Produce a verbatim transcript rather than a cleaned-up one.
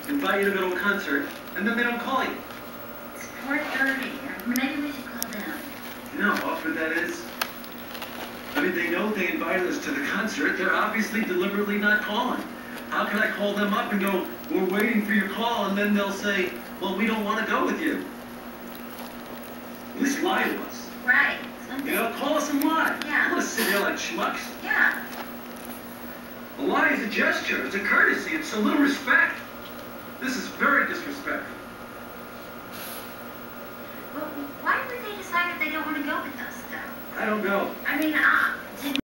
invite you to go to a concert, and then they don't call you. It's four thirty. Maybe we should call them. You know how awkward that is? I mean, they know they invited us to the concert. They're obviously deliberately not calling. How can I call them up and go, we're waiting for your call, and then they'll say, well, we don't want to go with you. At least lie to us. Right. You know, call us and lie. Yeah. I don't want to sit here like schmucks. Yeah. A lie is a gesture. It's a courtesy. It's a little respect. This is very disrespectful. Well, why would they decide if they don't want to go with us, though? I don't know. I mean, uh,